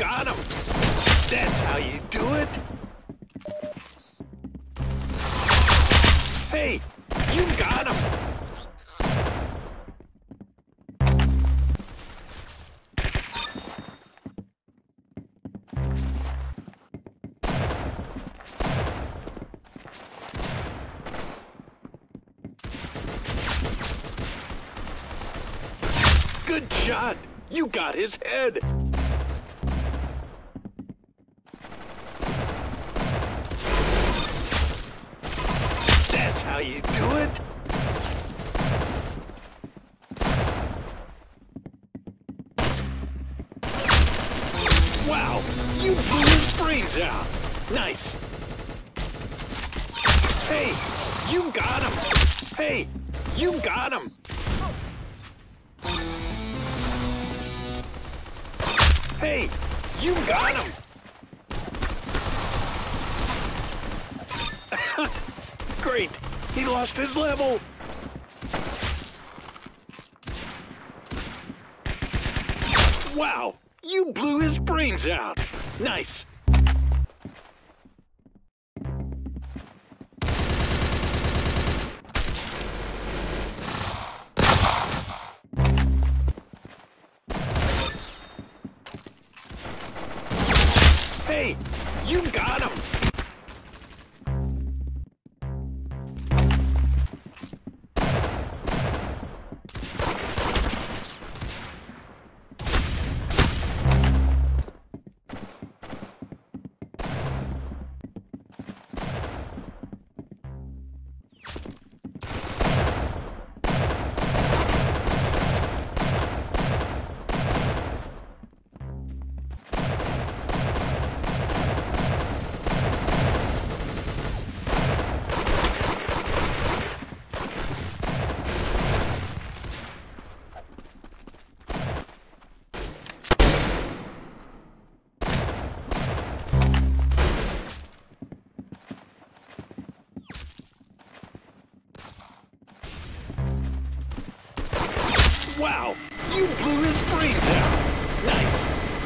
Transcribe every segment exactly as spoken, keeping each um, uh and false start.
got him! That's how you do it! Hey, you got him! Good shot! You got his head! That's how you do it! Wow! You blew his brains out! Nice! Hey! You got him! Hey! You got him! Hey, you got him! Great, he lost his level. Wow, you blew his brains out. Nice. Hey, you got him! Wow, you blew his brains out. Nice.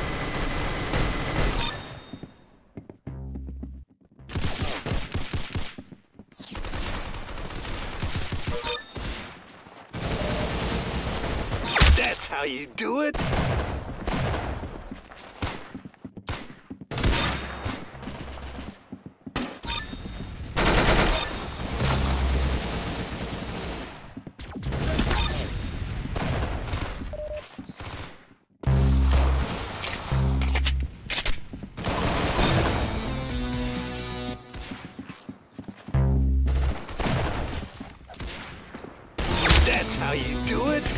That's how you do it. That's how you do it.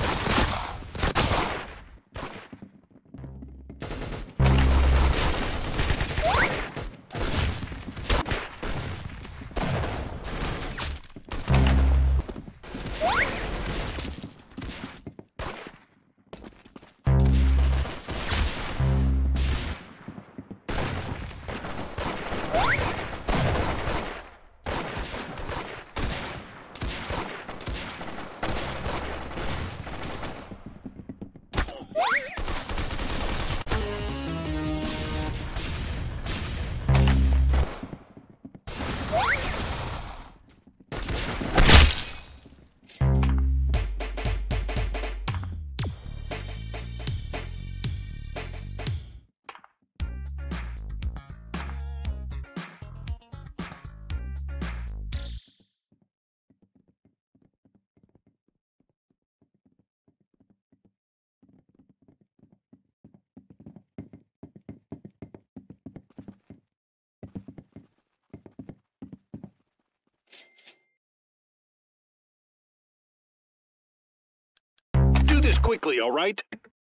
Do this quickly, all right?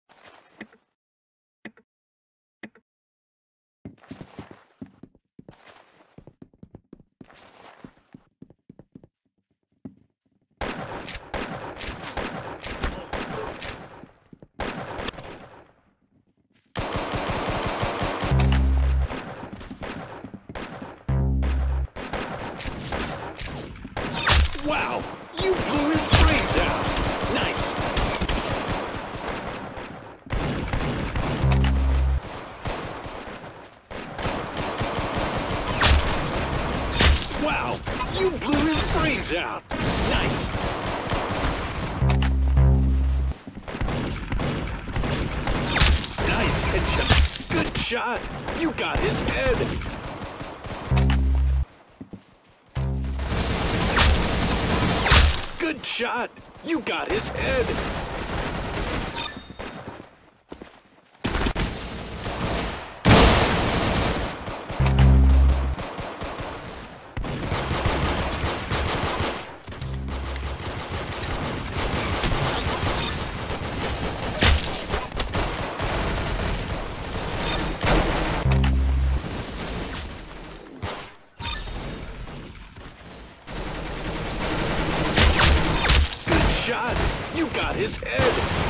Wow, you blew his brains out. Nice. Wow, you blew his brains out. Nice. Nice headshot. Good shot. You got his head. Good shot. You got his head. Shot. You got his head.